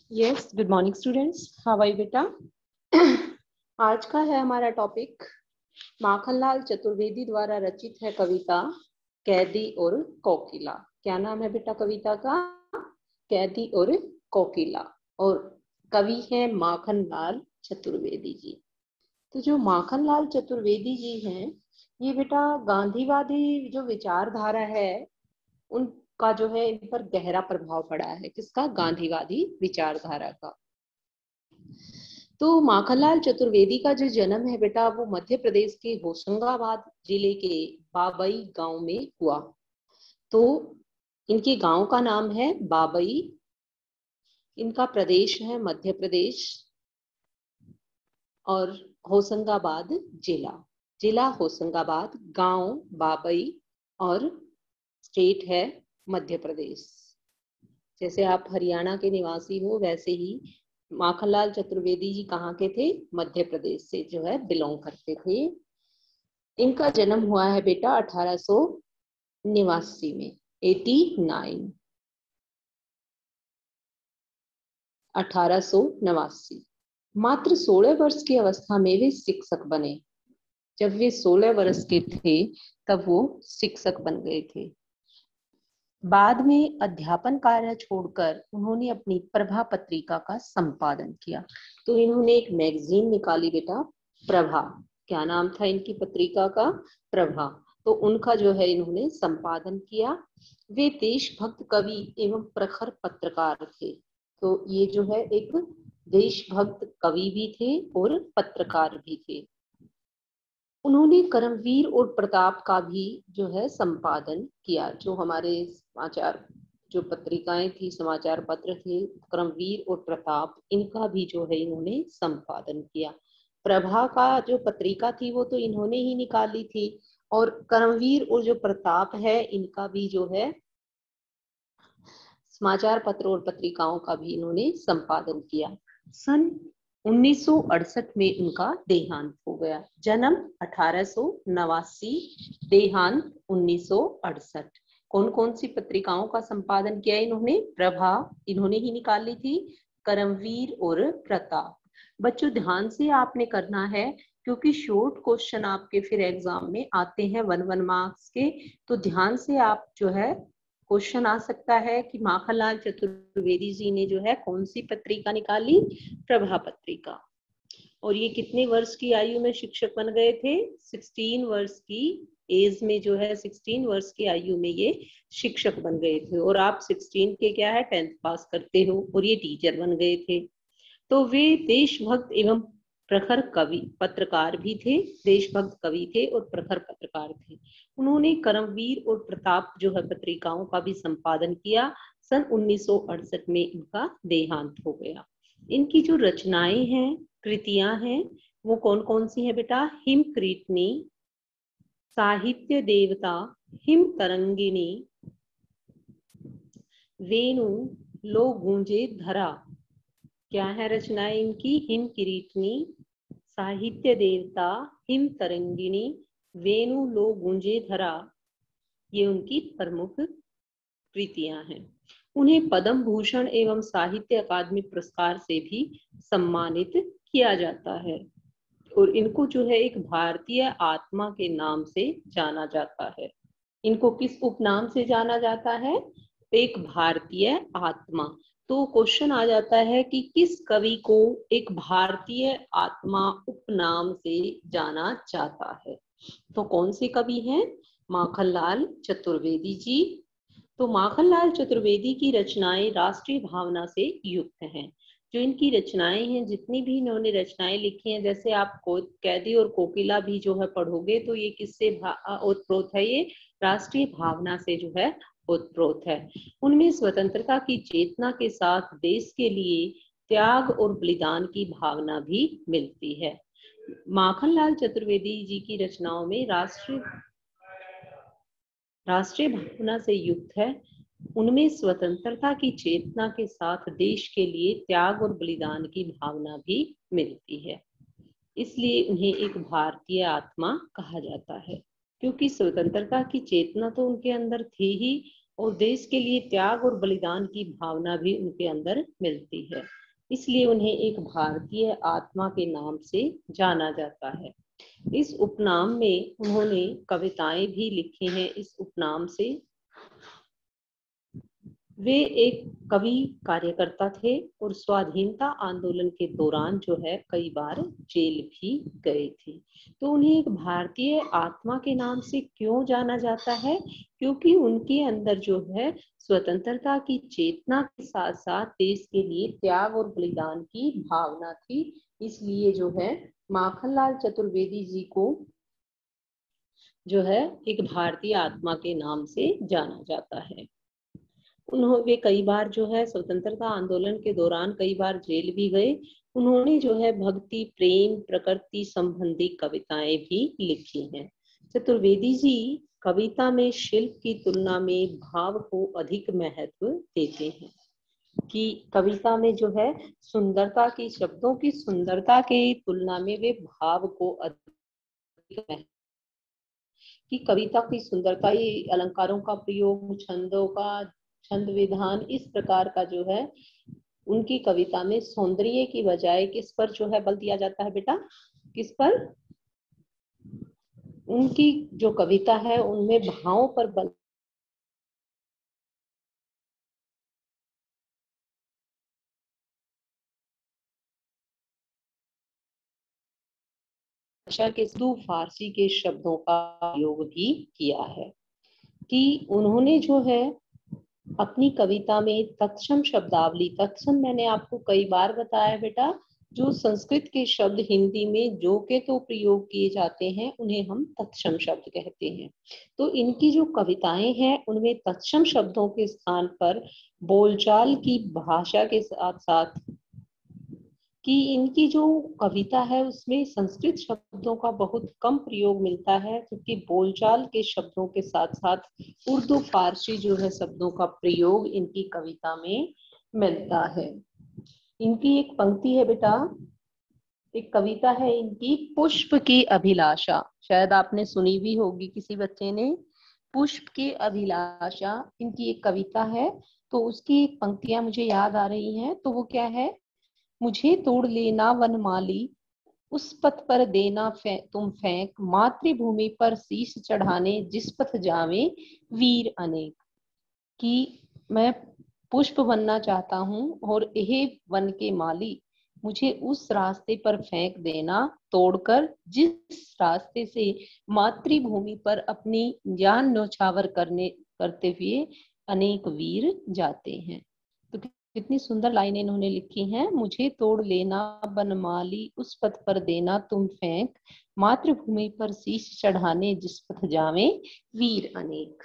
Yes, good morning students, how are you बेटा। आज का है हमारा टॉपिक माखनलाल चतुर्वेदी द्वारा रचित है कविता कैदी और कोकिला। क्या नाम है बेटा कविता का? कैदी और कोकिला। और कवि है माखनलाल चतुर्वेदी जी। तो जो माखनलाल चतुर्वेदी जी हैं, ये बेटा गांधीवादी जो विचारधारा है उनका जो है इन पर गहरा प्रभाव पड़ा है। किसका? गांधीवादी विचारधारा का। तो माखनलाल चतुर्वेदी का जो जन्म है बेटा, वो मध्य प्रदेश के होशंगाबाद जिले के बाबई गांव में हुआ। तो इनके गांव का नाम है बाबई, इनका प्रदेश है मध्य प्रदेश, और होशंगाबाद जिला, जिला होशंगाबाद, गांव बाबई, और स्टेट है मध्य प्रदेश। जैसे आप हरियाणा के निवासी हो, वैसे ही माखनलाल चतुर्वेदी जी कहाँ के थे? मध्य प्रदेश से जो है बिलोंग करते थे। इनका जन्म हुआ है बेटा 1889 में, 1889। मात्र 16 वर्ष की अवस्था में वे शिक्षक बने। जब वे 16 वर्ष के थे तब वो शिक्षक बन गए थे। बाद में अध्यापन कार्य छोड़कर उन्होंने अपनी प्रभा पत्रिका का संपादन किया। तो इन्होंने एक मैगजीन निकाली बेटा, प्रभा। क्या नाम था इनकी पत्रिका का? प्रभा। तो उनका जो है इन्होंने संपादन किया। वे देशभक्त कवि एवं प्रखर पत्रकार थे। तो ये जो है एक देशभक्त कवि भी थे और पत्रकार भी थे। उन्होंने कर्मवीर और प्रताप का भी जो है संपादन किया। जो हमारे समाचार जो पत्रिकाएं थी, समाचार पत्र थे, कर्मवीर और प्रताप, इनका भी जो है इन्होंने संपादन किया। प्रभा का जो पत्रिका थी वो तो इन्होंने ही निकाली थी, और कर्मवीर और जो प्रताप है इनका भी जो है समाचार पत्र और पत्रिकाओं का भी इन्होंने संपादन किया। सन 1968 में उनका देहांत हो गया। जन्म 1889, देहांत 1968। कौन कौन सी पत्रिकाओं का संपादन किया इन्होंने? प्रभा इन्होंने ही निकाली थी, कर्मवीर और प्रताप। बच्चों ध्यान से आपने करना है, क्योंकि शॉर्ट क्वेश्चन आपके फिर एग्जाम में आते हैं 1 मार्क्स के। तो ध्यान से आप जो है क्वेश्चन आ सकता है कि माखनलाल चतुर्वेदी जी ने जो है कौन सी पत्रिका निकाली? प्रभा पत्रिका। और ये कितने वर्ष की आयु में शिक्षक बन गए थे? 16 वर्ष की एज में जो है, 16 वर्ष की आयु में ये शिक्षक बन गए थे। और आप 16 के क्या है, 10th पास करते हो, और ये टीचर बन गए थे। तो वे देशभक्त एवं प्रखर कवि पत्रकार भी थे, देशभक्त कवि थे और प्रखर पत्रकार थे। उन्होंने कर्मवीर और प्रताप जो है पत्रिकाओं का भी संपादन किया। सन 1968 में इनका देहांत हो गया। इनकी जो रचनाएं हैं, कृतियां हैं, वो कौन कौन सी है बेटा? हिम क्रीटनी, साहित्य देवता, हिम तरंगिणी, वेणु लो गूंजे धरा। क्या है रचनाएं इनकी? हिम किरीटनी, साहित्य देवता, हिम तरंगिणी, वेणु लो गूंजे धरा, ये उनकी प्रमुख कृतियां हैं। उन्हें पद्म भूषण एवं साहित्य अकादमी पुरस्कार से भी सम्मानित किया जाता है। और इनको जो है एक भारतीय आत्मा के नाम से जाना जाता है। इनको किस उपनाम से जाना जाता है? एक भारतीय आत्मा। तो क्वेश्चन आ जाता है कि किस कवि को एक भारतीय आत्मा उपनाम से जाना जाता है? तो कौन से कवि हैं? माखनलाल चतुर्वेदी जी। तो माखनलाल चतुर्वेदी की रचनाएं राष्ट्रीय भावना से युक्त हैं। जो इनकी रचनाएं हैं, जितनी भी इन्होंने रचनाएं लिखी हैं, जैसे आप कैदी और कोकिला भी जो है पढ़ोगे, तो ये किससे ओतप्रोत है? ये राष्ट्रीय भावना से जो है ओतप्रोत है। उनमें स्वतंत्रता की चेतना के साथ देश के लिए त्याग और बलिदान की भावना भी मिलती है। माखनलाल चतुर्वेदी जी की रचनाओं में राष्ट्रीय भावना से युक्त है। उनमें स्वतंत्रता की चेतना के साथ देश के लिए त्याग और बलिदान की भावना भी मिलती है। इसलिए उन्हें एक भारतीय आत्मा कहा जाता है, क्योंकि स्वतंत्रता की चेतना तो उनके अंदर थी ही, और देश के लिए त्याग और बलिदान की भावना भी उनके अंदर मिलती है। इसलिए उन्हें एक भारतीय आत्मा के नाम से जाना जाता है। इस उपनाम में उन्होंने कविताएं भी लिखी हैं। इस उपनाम से वे एक कवि कार्यकर्ता थे और स्वाधीनता आंदोलन के दौरान जो है कई बार जेल भी गए थे। तो उन्हें एक भारतीय आत्मा के नाम से क्यों जाना जाता है? क्योंकि उनके अंदर जो है स्वतंत्रता की चेतना के साथ साथ देश के लिए त्याग और बलिदान की भावना थी। इसलिए जो है माखनलाल चतुर्वेदी जी को जो है एक भारतीय आत्मा के नाम से जाना जाता है। वे कई बार जो है स्वतंत्रता आंदोलन के दौरान कई बार जेल भी गए। उन्होंने जो है भक्ति, प्रेम, प्रकृति संबंधी कविताएं भी लिखी हैं। चतुर्वेदी जी कविता में शिल्प की तुलना में भाव को अधिक महत्व देते हैं। कि कविता में जो है सुंदरता की, शब्दों की सुंदरता के तुलना में वे भाव को अधिक महत्व, कि कविता की सुंदरता, ये अलंकारों का प्रयोग, छंदों का, छंद विधान, इस प्रकार का जो है उनकी कविता में सौंदर्य की बजाय किस पर जो है बल दिया जाता है बेटा? किस पर? उनकी जो कविता है उनमें भावों पर बल भाषा के उर्दू फारसी के शब्दों का प्रयोग भी किया है। कि उन्होंने जो है अपनी कविता में तत्सम शब्दावली, तत्सम मैंने आपको कई बार बताया बेटा, जो संस्कृत के शब्द हिंदी में जो के तो प्रयोग किए जाते हैं उन्हें हम तत्सम शब्द कहते हैं। तो इनकी जो कविताएं हैं उनमें तत्सम शब्दों के स्थान पर बोलचाल की भाषा के साथ साथ, कि इनकी जो कविता है उसमें संस्कृत शब्दों का बहुत कम प्रयोग मिलता है, क्योंकि बोलचाल के शब्दों के साथ साथ उर्दू फारसी जो है शब्दों का प्रयोग इनकी कविता में मिलता है। इनकी एक पंक्ति है बेटा, एक कविता है इनकी, पुष्प की अभिलाषा, शायद आपने सुनी भी होगी किसी बच्चे ने। पुष्प की अभिलाषा इनकी एक कविता है। तो उसकी एक पंक्तियां मुझे याद आ रही हैं। तो वो क्या है? मुझे तोड़ लेना वनमाली, उस पथ पर देना तुम फेंक, मातृभूमि पर शीश चढ़ाने जिस पथ जावे वीर अनेक। कि मैं पुष्प बनना चाहता हूँ और यह वन के माली, मुझे उस रास्ते पर फेंक देना तोड़कर जिस रास्ते से मातृभूमि पर अपनी जान न्यौछावर करते हुए अनेक वीर जाते हैं। तो कितनी सुंदर लाइनें इन्होंने लिखी हैं। मुझे तोड़ लेना बनमाली, उस पथ पर देना तुम फेंक, मातृभूमि पर शीश चढ़ाने जिस पथ जावे वीर अनेक।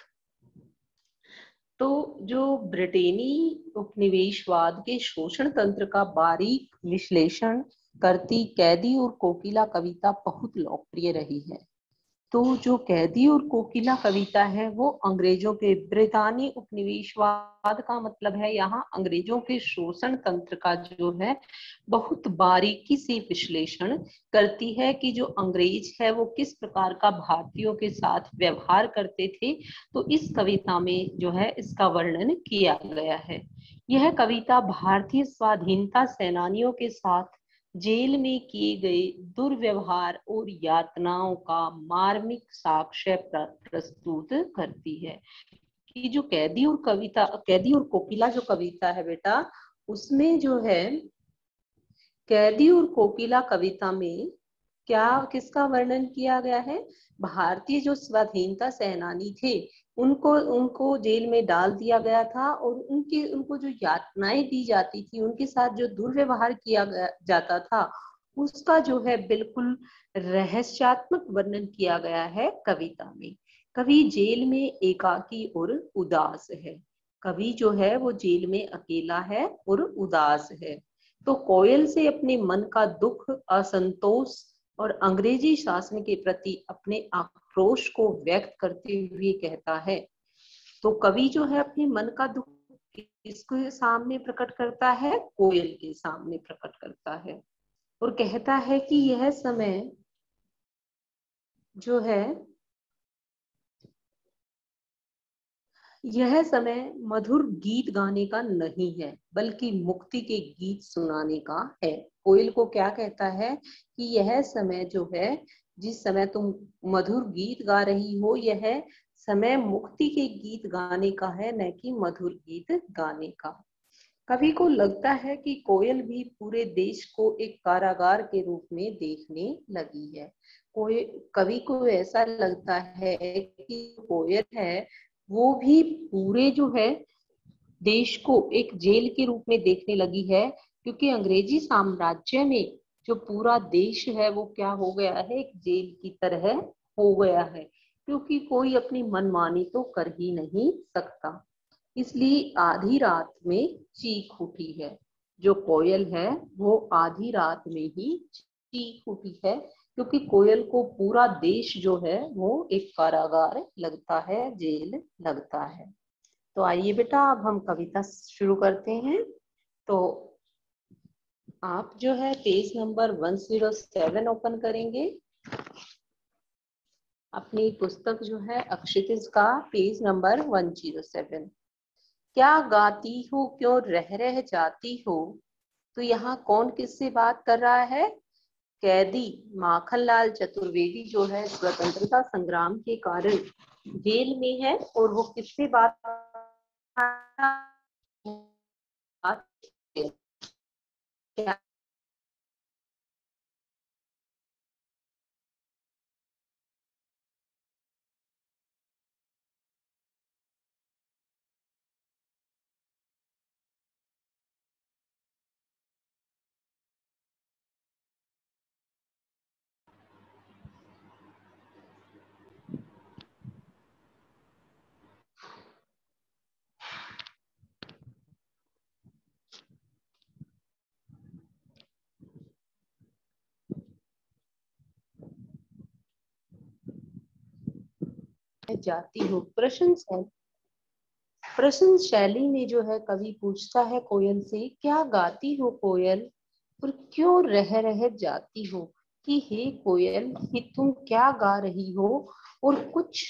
तो जो ब्रिटेनी उपनिवेशवाद के शोषण तंत्र का बारीक विश्लेषण करती कैदी और कोकिला कविता बहुत लोकप्रिय रही है। तो जो कैदी और कोकिला कविता है वो अंग्रेजों के, ब्रितानी उपनिवेशवाद का मतलब है यहाँ अंग्रेजों के शोषण तंत्र का जो है बहुत बारीकी से विश्लेषण करती है, कि जो अंग्रेज है वो किस प्रकार का भारतीयों के साथ व्यवहार करते थे। तो इस कविता में जो है इसका वर्णन किया गया है। यह कविता भारतीय स्वाधीनता सेनानियों के साथ जेल में किए गए दुर्व्यवहार और यातनाओं का मार्मिक साक्ष्य प्रस्तुत करती है। कि जो कैदी और कोकिला जो कविता है बेटा, उसमें जो है कैदी और कोकिला कविता में क्या किसका वर्णन किया गया है? भारतीय जो स्वाधीनता सेनानी थे उनको उनको जेल में डाल दिया गया था और उनको जो यातनाएं दी जाती थी, उनके साथ जो दुर्व्यवहार किया जाता था, उसका जो है बिल्कुल रहस्यात्मक वर्णन किया गया है कविता में। कवि जेल में एकाकी और उदास है। कवि जो है वो जेल में अकेला है और उदास है। तो कोयल से अपने मन का दुख, असंतोष और अंग्रेजी शासन के प्रति अपने आक्रोश को व्यक्त करते हुए कहता है। तो कवि जो है अपने मन का दुख किसके सामने प्रकट करता है? कोयल के सामने प्रकट करता है और कहता है कि यह समय जो है यह समय मधुर गीत गाने का नहीं है, बल्कि मुक्ति के गीत सुनाने का है। कोयल को क्या कहता है कि यह समय जो है, जिस समय तुम मधुर गीत गा रही हो, यह समय मुक्ति के गीत गाने का है, न कि मधुर गीत गाने का। कवि को लगता है कि कोयल भी पूरे देश को एक कारागार के रूप में देखने लगी है। कवि को ऐसा लगता है कि कोयल है वो भी पूरे जो है देश को एक जेल के रूप में देखने लगी है, क्योंकि अंग्रेजी साम्राज्य में जो पूरा देश है वो क्या हो गया है, एक जेल की तरह हो गया है, क्योंकि कोई अपनी मनमानी तो कर ही नहीं सकता। इसलिए आधी रात में चीख उठी है। जो कोयल है वो आधी रात में ही चीख उठी है, क्योंकि कोयल को पूरा देश जो है वो एक कारागार लगता है, जेल लगता है। तो आइए बेटा, अब हम कविता शुरू करते हैं। तो आप जो है पेज नंबर 107 ओपन करेंगे, अपनी पुस्तक जो है अक्षितिज का पेज नंबर 107। क्या गाती हो, क्यों रह रह जाती हो। तो यहाँ कौन किससे बात कर रहा है? कैदी माखनलाल चतुर्वेदी जो है स्वतंत्रता संग्राम के कारण जेल में है, और वो किससे बात क्या जाती हो। प्रश्न शैली में जो है कवि पूछता है कोयल से, क्या गाती हो कोयल और क्यों रह रह जाती हो। कि हे कोयल, कि तुम क्या गा रही हो और कुछ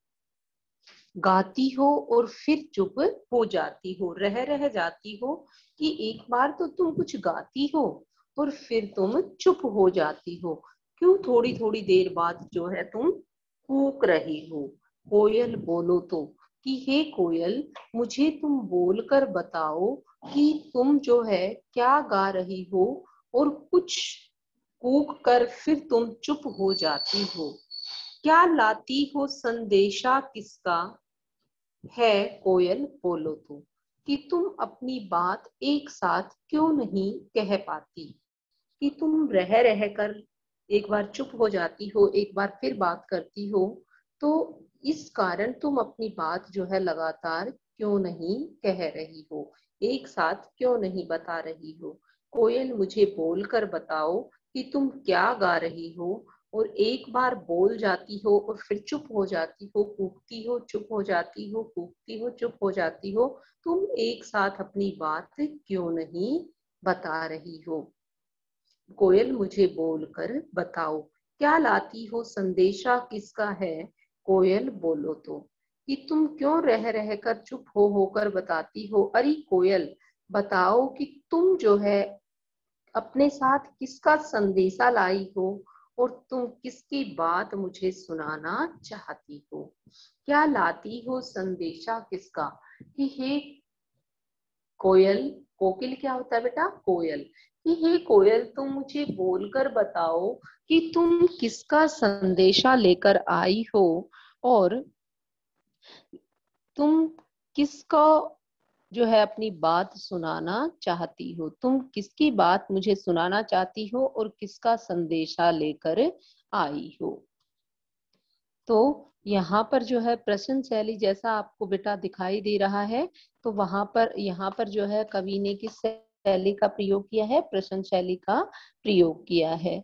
गाती हो और फिर चुप हो जाती हो, रह जाती हो। कि एक बार तो तुम कुछ गाती हो और फिर तुम चुप हो जाती हो, क्यों थोड़ी थोड़ी देर बाद जो है तुम कूक रही हो। कोयल बोलो तो। कि हे कोयल, मुझे तुम बोलकर बताओ कि तुम जो है क्या गा रही हो और कुछ कूक कर फिर तुम चुप हो जाती हो। क्या लाती हो संदेशा किसका है, कोयल बोलो तो। कि तुम अपनी बात एक साथ क्यों नहीं कह पाती। कि तुम रह कर एक बार चुप हो जाती हो, एक बार फिर बात करती हो, तो इस कारण तुम अपनी बात जो है लगातार क्यों नहीं कह रही हो, एक साथ क्यों नहीं बता रही हो। कोयल, मुझे बोलकर बताओ कि तुम क्या गा रही हो और एक बार बोल जाती हो और फिर चुप हो जाती हो, कूकती हो चुप हो जाती हो, कूकती हो चुप हो जाती हो। तुम एक साथ अपनी बात क्यों नहीं बता रही हो। कोयल, मुझे बोलकर बताओ, क्या लाती हो संदेशा किसका है, कोयल बोलो तो। कि तुम क्यों रह कर चुप हो होकर बताती हो। अरे कोयल, बताओ कि तुम जो है अपने साथ किसका संदेशा लाई हो और तुम किसकी बात मुझे सुनाना चाहती हो। क्या लाती हो संदेशा किसका। कि हे कोयल, कोकिल क्या होता है बेटा, कोयल। कि हे कोयल, तुम मुझे बोलकर बताओ कि तुम किसका संदेशा लेकर आई हो और तुम किसका जो है अपनी बात सुनाना चाहती हो। तुम किसकी बात मुझे सुनाना चाहती हो और किसका संदेशा लेकर आई हो। तो यहाँ पर जो है प्रश्न शैली जैसा आपको बेटा दिखाई दे रहा है, तो वहां पर यहाँ पर जो है कवि ने किस शैली का प्रयोग किया है, प्रश्न शैली का प्रयोग किया है।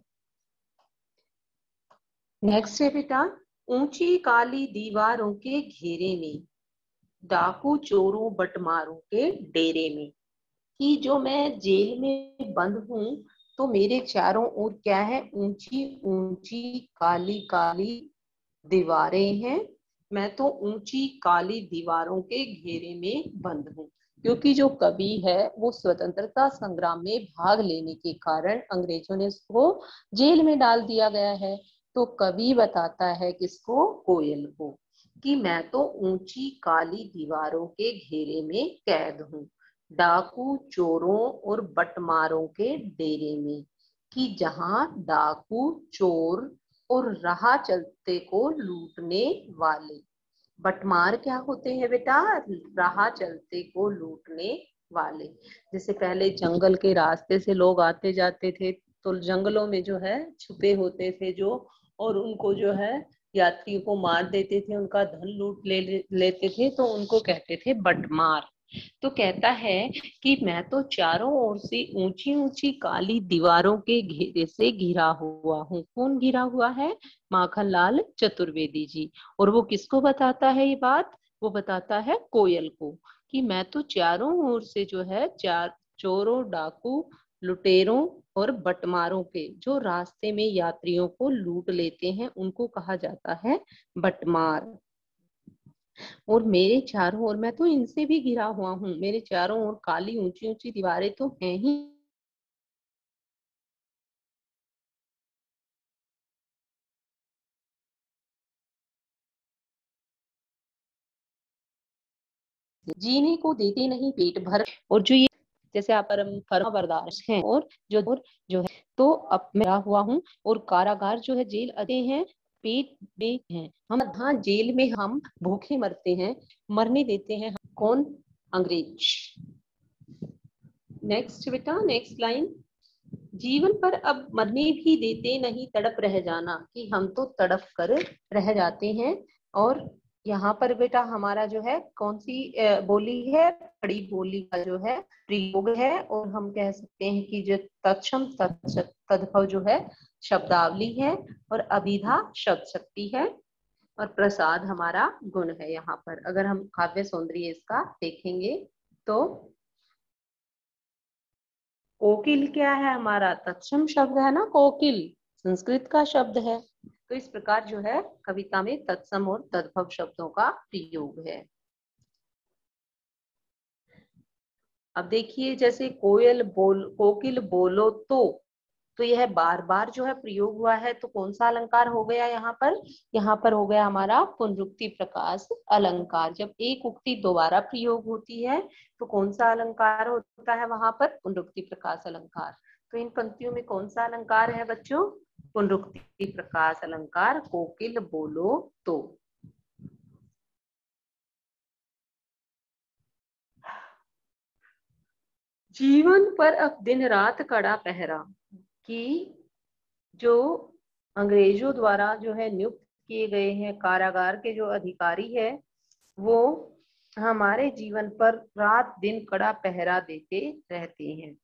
नेक्स्ट है बेटा, ऊंची काली दीवारों के घेरे में, डाकू चोरों बटमारों के डेरे में। कि जो मैं जेल में बंद हूँ, तो मेरे चारों ओर क्या है, ऊंची ऊंची काली काली दीवारें हैं। मैं तो ऊंची काली दीवारों के घेरे में बंद हूँ। क्योंकि जो कवि है वो स्वतंत्रता संग्राम में भाग लेने के कारण अंग्रेजों ने उसको जेल में डाल दिया गया है। तो कवि बताता है किसको, कोयल को, कि मैं तो ऊंची काली दीवारों के घेरे में कैद हूँ, डाकू चोरों और बटमारों के डेरे में। कि जहां डाकू चोर और राह चलते को लूटने वाले, बटमार क्या होते हैं बेटा, राह चलते को लूटने वाले। जैसे पहले जंगल के रास्ते से लोग आते जाते थे तो जंगलों में जो है छुपे होते थे जो, और उनको जो है यात्रियों को मार देते थे, उनका धन लूट लेते थे, तो उनको कहते थे बटमार। तो कहता है कि मैं तो चारों ओर से ऊंची ऊंची काली दीवारों के घेरे से घिरा हुआ हूँ। कौन घिरा हुआ है, माखनलाल चतुर्वेदी जी। और वो किसको बताता है ये बात, वो बताता है कोयल को, कि मैं तो चारों ओर से जो है चार चोरों डाकू लुटेरों और बटमारों के, जो रास्ते में यात्रियों को लूट लेते हैं उनको कहा जाता है बटमार। और मेरे चारों ओर, मैं तो इनसे भी घिरा हुआ हूँ, मेरे चारों ओर काली ऊंची ऊंची दीवारें तो हैं ही। जीने को देते नहीं पेट भर। और जो ये जैसे आप फर्मा बरदार हैं, और जो है तो अब मैं हुआ हूँ, और कारागार जो है जेल आते हैं पेट में हैं। हम हाँ जेल में हम भूखे मरते हैं, मरने देते हैं कौन, अंग्रेज। नेक्स्ट बेटा, नेक्स्ट लाइन। जीवन पर अब मरने भी देते नहीं तड़प रह जाना, कि हम तो तड़प कर रह जाते हैं। और यहाँ पर बेटा हमारा जो है कौन सी बोली है, खड़ी बोली का जो है प्रयोग है, और हम कह सकते हैं कि जो तत्सम तद्भव जो है शब्दावली है, और अभिधा शब्द शक्ति है, और प्रसाद हमारा गुण है। यहाँ पर अगर हम काव्य सौंदर्य इसका देखेंगे तो कोकिल क्या है, हमारा तत्सम शब्द है ना, कोकिल संस्कृत का शब्द है। तो इस प्रकार जो है कविता में तत्सम और तद्भव शब्दों का प्रयोग है। अब देखिए जैसे कोकिल बोलो तो यह बार बार जो है प्रयोग हुआ है, तो कौन सा अलंकार हो गया यहाँ पर, यहाँ पर हो गया हमारा पुनरुक्ति प्रकाश अलंकार। जब एक उक्ति दोबारा प्रयोग होती है तो कौन सा अलंकार होता है वहां पर, पुनरुक्ति प्रकाश अलंकार। तो इन पंक्तियों में कौन सा अलंकार है बच्चों, पुनरुक्ति प्रकाश अलंकार, कोकिल बोलो तो। जीवन पर अब दिन रात कड़ा पहरा, कि जो अंग्रेजों द्वारा जो है नियुक्त किए गए हैं कारागार के जो अधिकारी है, वो हमारे जीवन पर रात दिन कड़ा पहरा देते रहते हैं।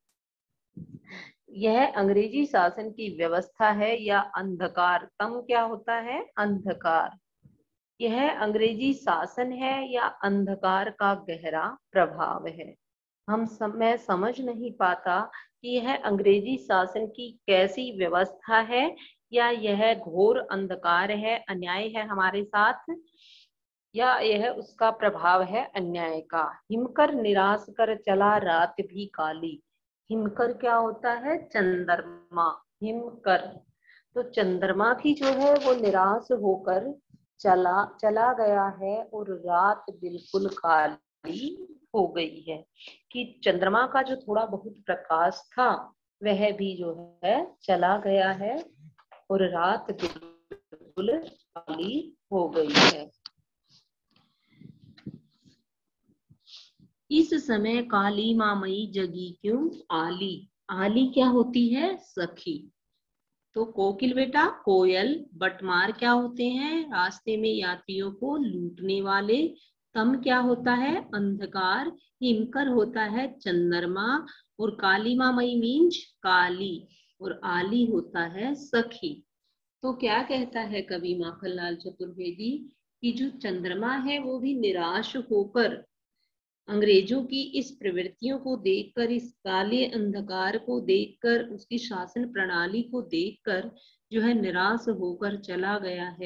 यह अंग्रेजी शासन की व्यवस्था है या अंधकार, तम क्या होता है, अंधकार। यह अंग्रेजी शासन है या अंधकार का गहरा प्रभाव है। मैं समझ नहीं पाता कि यह अंग्रेजी शासन की कैसी व्यवस्था है, या यह घोर अंधकार है, अन्याय है हमारे साथ, या यह उसका प्रभाव है अन्याय का। हिमकर निराश कर चला रात भी काली, हिमकर क्या होता है, चंद्रमा, हिमकर। तो चंद्रमा भी जो है वो निराश होकर चला गया है, और रात बिल्कुल काली हो गई है। कि चंद्रमा का जो थोड़ा बहुत प्रकाश था वह भी जो है चला गया है, और रात बिल्कुल काली हो गई है। इस समय काली मामई जगी क्यों, आली, आली क्या होती है, सखी। तो कोकिल बेटा कोयल, बटमार क्या होते हैं, रास्ते में यात्रियों को लूटने वाले, तम क्या होता है, अंधकार, हिमकर होता है चंद्रमा, और काली मामई मीन्स काली, और आली होता है सखी। तो क्या कहता है कवि माखनलाल चतुर्वेदी, कि जो चंद्रमा है वो भी निराश होकर अंग्रेजों की इस प्रवृत्तियों को देखकर, इस काले अंधकार को देखकर, उसकी शासन प्रणाली को देखकर जो है निराश होकर चला गया है,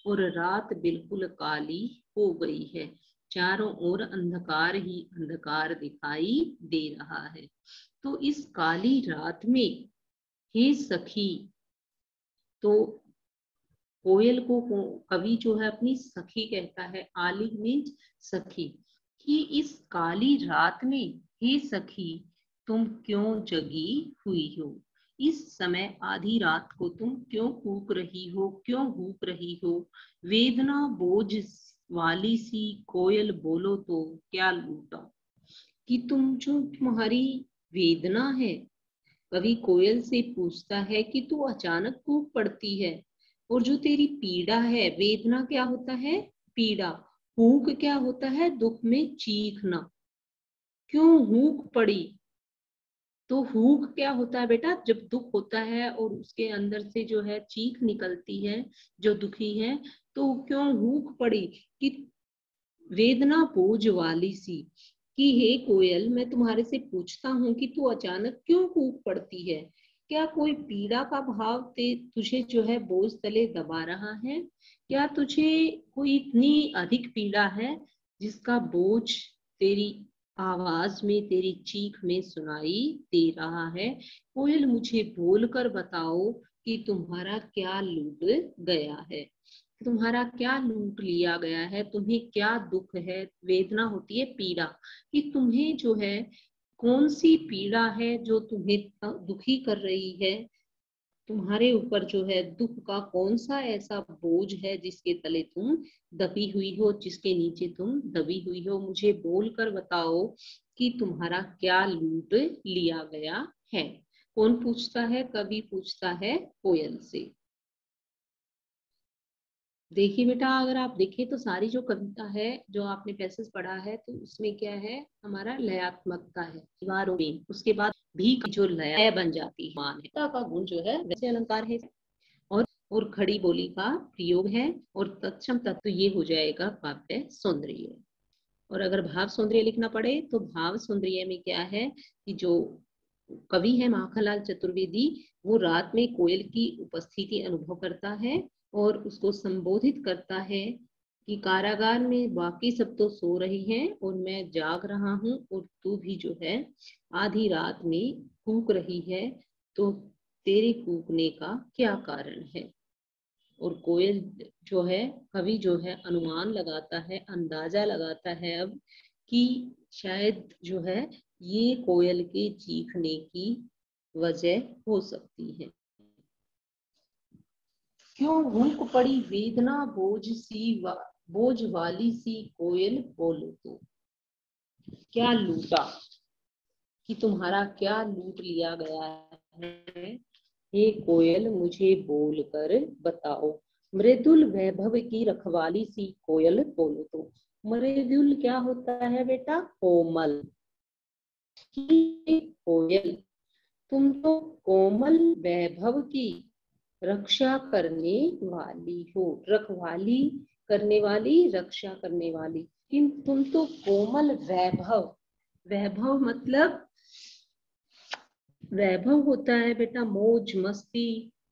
और रात बिल्कुल काली हो गई है, चारों ओर अंधकार ही अंधकार दिखाई दे रहा है। तो इस काली रात में हे सखी, तो कोयल को कवि जो है अपनी सखी कहता है, आली मीन्स सखी, कि इस काली रात में हे सखी तुम क्यों जगी हुई हो, इस समय आधी रात को तुम क्यों कूक रही हो, क्यों भूक रही हो। वेदना बोझ वाली सी कोयल बोलो तो क्या लूटा, कि तुम जो तुम्हारी वेदना है, कवि कोयल से पूछता है कि तू अचानक कूक पड़ती है, और जो तेरी पीड़ा है, वेदना क्या होता है, पीड़ा, हुक क्या होता है, दुख में चीखना, क्यों हुक पड़ी। तो हुक क्या होता है बेटा, जब दुख होता है और उसके अंदर से जो है चीख निकलती है, जो दुखी है, तो क्यों हुक पड़ी, कि वेदना बोझ वाली सी, कि हे कोयल मैं तुम्हारे से पूछता हूँ कि तू अचानक क्यों कूक पड़ती है, क्या कोई पीड़ा का भाव तुझे जो है बोझ तले दबा रहा है, क्या तुझे कोई इतनी अधिक पीड़ा है जिसका बोझ तेरी आवाज में, तेरी चीख में सुनाई दे रहा है। कोयल मुझे बोलकर बताओ कि तुम्हारा क्या लूट गया है, तुम्हारा क्या लूट लिया गया है, तुम्हें क्या दुख है। वेदना होती है पीड़ा, कि तुम्हें जो है कौन सी पीड़ा है जो तुम्हें दुखी कर रही है, तुम्हारे ऊपर जो है दुख का कौन सा ऐसा बोझ है जिसके तले तुम दबी हुई हो, जिसके नीचे तुम दबी हुई हो। मुझे बोलकर बताओ कि तुम्हारा क्या लूट लिया गया है। कौन पूछता है, कवि पूछता है कोयल से। देखिए बेटा, अगर आप देखें तो सारी जो कविता है, जो आपने पैसेज पढ़ा है, तो उसमें क्या है, हमारा लयात्मकता है, दीवारों में उसके बाद भी जो लय बन जाती है, मान है का गुण जो है वैसे अलंकार है, और खड़ी बोली का प्रयोग है, और तत्सम तत्व ये हो जाएगा काव्य सौंदर्य। और अगर भाव सौंदर्य लिखना पड़े तो भाव सौंदर्य में क्या है, कि जो कवि है माखनलाल चतुर्वेदी, वो रात में कोयल की उपस्थिति अनुभव करता है और उसको संबोधित करता है कि कारागार में बाकी सब तो सो रही हैं और मैं जाग रहा हूँ, और तू भी जो है आधी रात में कूक रही है, तो तेरे कूकने का क्या कारण है। और कोयल जो है, कवि जो है अनुमान लगाता है, अंदाजा लगाता है अब, कि शायद जो है ये कोयल के चीखने की वजह हो सकती है। क्यों हुक पड़ी वेदना बोझ वाली सी कोयल बोलो तो क्या लूटा, कि तुम्हारा क्या लूट लिया गया है, हे कोयल मुझे बोलकर बताओ। मृदुल वैभव की रखवाली सी कोयल बोलो तो। मृदुल क्या होता है बेटा, कोमल, कोयल तुम तो कोमल वैभव की रक्षा करने वाली हो, रखवाली करने वाली, रक्षा करने वाली, कि तुम तो कोमल वैभव, वैभव मतलब वैभव होता है बेटा मौज मस्ती,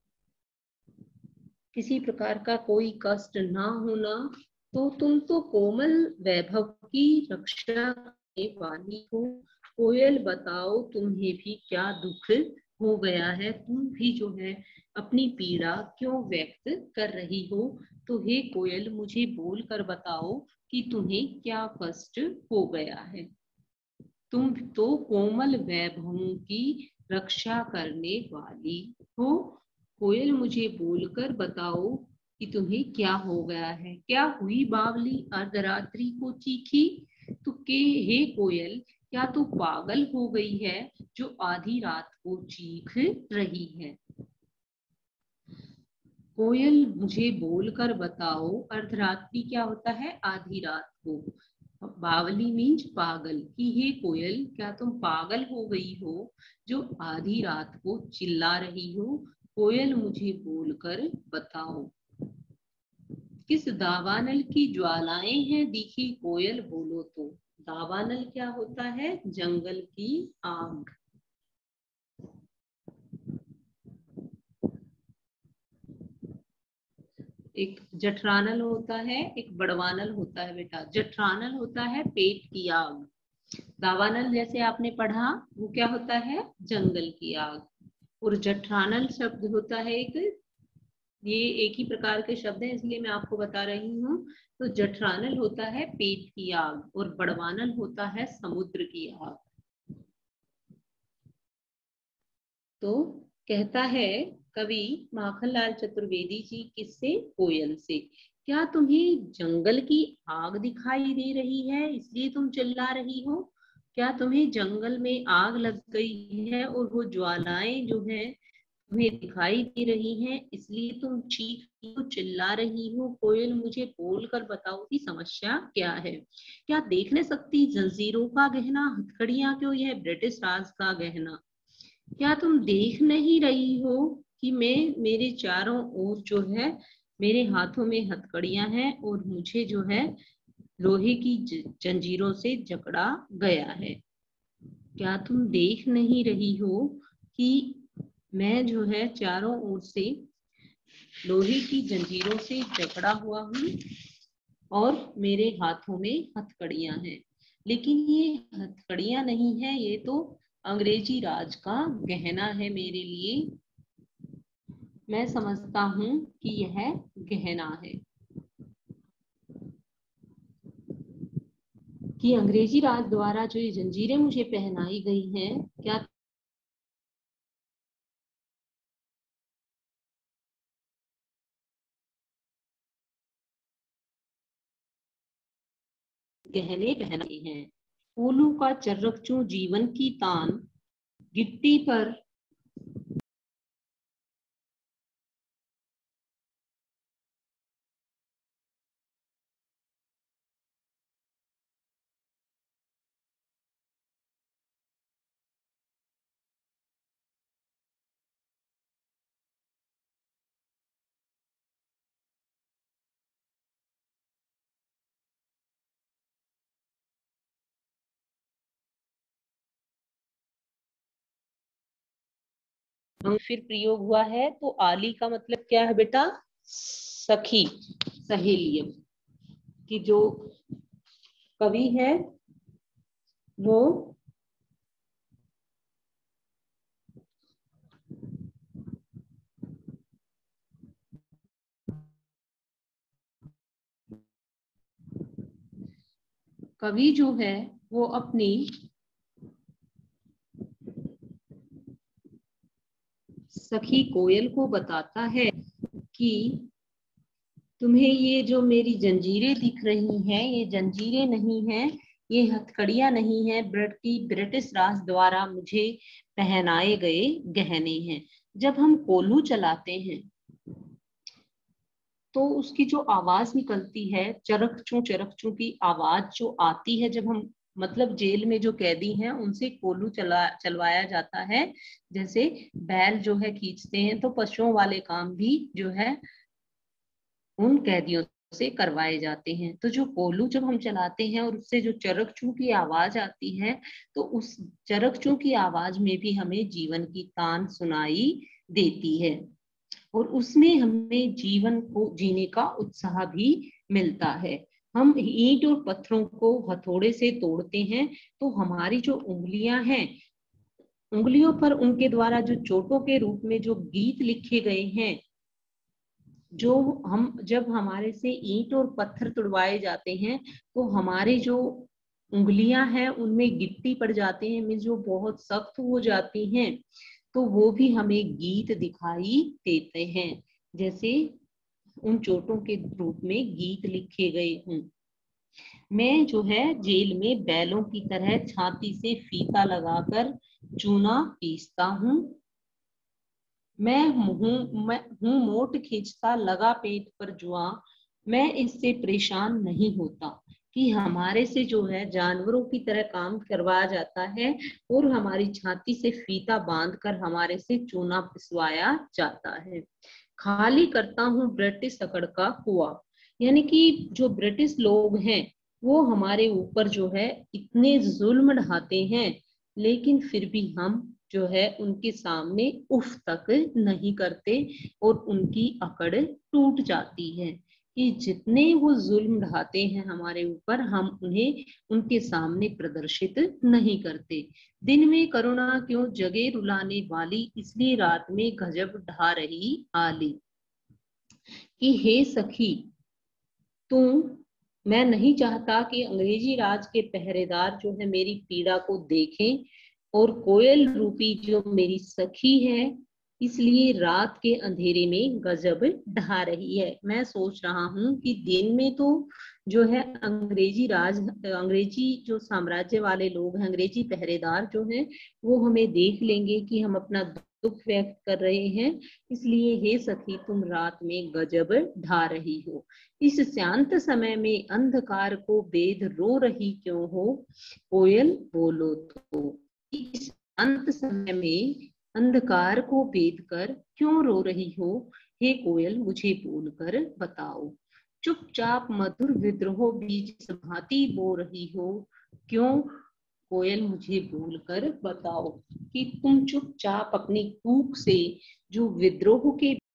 किसी प्रकार का कोई कष्ट ना होना, तो तुम तो कोमल वैभव की रक्षा करने वाली हो। कोयल बताओ तुम्हें भी क्या दुख हो गया है, तुम भी जो है अपनी पीड़ा क्यों व्यक्त कर रही हो। तो हे कोयल मुझे बोल कर बताओ कि तुम्हें क्या कष्ट हो गया है, तुम तो कोमल वैभवों की रक्षा करने वाली हो। कोयल मुझे बोलकर बताओ कि तुम्हें क्या हो गया है, क्या हुई बावली अर्धरात्रि को चीखी, तो के हे कोयल क्या तू पागल हो गई है जो आधी रात को चीख रही है। कोयल मुझे बोलकर बताओ, अर्धरात्रि क्या होता है, आधी रात को, बावली मीन्स पागल, कि हे कोयल क्या तुम पागल हो गई हो जो आधी रात को चिल्ला रही हो। कोयल मुझे बोलकर बताओ, किस दावानल की ज्वालाएं हैं दिखी कोयल बोलो तो। दावानल क्या होता है, जंगल की आग। एक जठरानल होता है, एक बड़वानल होता है बेटा। जठरानल होता है पेट की आग, दावानल जैसे आपने पढ़ा वो क्या होता है, जंगल की आग। और जठरानल शब्द होता है एक, ये एक ही प्रकार के शब्द हैं इसलिए मैं आपको बता रही हूँ। तो जठरानल होता है पेट की आग और बड़वानल होता है समुद्र की आग। तो कहता है कवि माखनलाल चतुर्वेदी जी, किससे, कोयल से, क्या तुम्हें जंगल की आग दिखाई दे रही है इसलिए तुम चिल्ला रही हो? क्या तुम्हें जंगल में आग लग गई है और वो ज्वालाएं जो है तुम्हें दिखाई दे रही हैं इसलिए तुम चीख रही हो, चिल्ला रही हो? कोयल, मुझे बोलकर बताओ कि समस्या क्या है? क्या देख न सकती जंजीरों का गहना, हथकड़ियां क्यों यह ब्रिटिश राज का गहना? क्या तुम देख नहीं रही हो कि मेरे चारों ओर जो है मेरे हाथों में हथकड़ियां हैं और मुझे जो है लोहे की जंजीरों से जकड़ा गया है? क्या तुम देख नहीं रही हो कि मैं जो है चारों ओर से लोहे की जंजीरों से जकड़ा हुआ हूँ और मेरे हाथों में हथकड़ियां हैं? लेकिन ये हथकड़ियां नहीं है, ये तो अंग्रेजी राज का गहना है मेरे लिए। मैं समझता हूँ कि यह गहना है, कि अंग्रेजी राज द्वारा जो ये जंजीरें मुझे पहनाई गई हैं, क्या गहने पहनाए हैं? फूलों का चर्रकचू जीवन की तान, गिट्टी पर फिर प्रयोग हुआ है। तो आली का मतलब क्या है बेटा, सखी, सहेली। कि जो कवि है वो कवि जो है वो अपनी सखी कोयल को बताता है कि तुम्हें ये जो मेरी जंजीरें दिख रही हैं, ये जंजीरें नहीं हैं, ये हथकड़ियां नहीं है, ब्रिटिश राज द्वारा मुझे पहनाए गए गहने हैं। जब हम कोल्हू चलाते हैं तो उसकी जो आवाज निकलती है, चरक चू की आवाज जो आती है, जब हम मतलब जेल में जो कैदी हैं उनसे कोल्हू चलवाया जाता है। जैसे बैल जो है खींचते हैं, तो पशुओं वाले काम भी जो है उन कैदियों से करवाए जाते हैं। तो जो कोल्हू जब हम चलाते हैं और उससे जो चरकचू की आवाज आती है, तो उस चरकचू की आवाज में भी हमें जीवन की तान सुनाई देती है और उसमें हमें जीवन को जीने का उत्साह भी मिलता है। हम ईंट और पत्थरों को हथौड़े से तोड़ते हैं तो हमारी जो उंगलियां हैं, उंगलियों पर उनके द्वारा जो चोटों के रूप में जो गीत लिखे गए हैं, जो हम जब हमारे से ईंट और पत्थर तुड़वाए जाते हैं तो हमारे जो उंगलियां हैं उनमें गिट्टी पड़ जाती है, जो बहुत सख्त हो जाती हैं, तो वो भी हमें गीत दिखाई देते हैं, जैसे उन चोटों के रूप में गीत लिखे गए हों। मैं जो है जेल में बैलों की तरह छाती से फीता लगाकर चूना पीसता हूँ। मैं हूँ मोट खींचता लगा पेट पर जुआ, मैं इससे परेशान नहीं होता कि हमारे से जो है जानवरों की तरह काम करवाया जाता है और हमारी छाती से फीता बांधकर हमारे से चूना पिसवाया जाता है। खाली करता हूँ ब्रिटिश अकड़ का कुआं, यानी कि जो ब्रिटिश लोग हैं वो हमारे ऊपर जो है इतने जुल्म ढाते हैं, लेकिन फिर भी हम जो है उनके सामने उफ तक नहीं करते और उनकी अकड़ टूट जाती है कि जितने वो जुल्म ढाते हैं हमारे ऊपर, हम उन्हें उनके सामने प्रदर्शित नहीं करते। दिन में करुणा क्यों जगे रुलाने वाली, इसलिए रात में गजब ढा रही आली। कि हे सखी तुम, मैं नहीं चाहता कि अंग्रेजी राज के पहरेदार जो है मेरी पीड़ा को देखें, और कोयल रूपी जो मेरी सखी है इसलिए रात के अंधेरे में गजब ढा रही है। मैं सोच रहा हूँ कि दिन में तो जो है अंग्रेजी जो साम्राज्य वाले लोग हैं, अंग्रेजी पहरेदार जो हैं, वो हमें देख लेंगे कि हम अपना दुख व्यक्त कर रहे हैं, इसलिए हे सखी तुम रात में गजब ढा रही हो। इस शांत समय में अंधकार को बेद रो रही क्यों हो, कोयल बोलो तो। इस शांत समय में अंधकार को बेद कर क्यों रो रही हो, हे कोयल मुझे बोलकर बताओ। चुपचाप मधुर विद्रोह बीज इस भांति बो रही हो क्यों, कोयल मुझे बोलकर बताओ। कि तुम चुपचाप अपनी कूक से जो विद्रोह के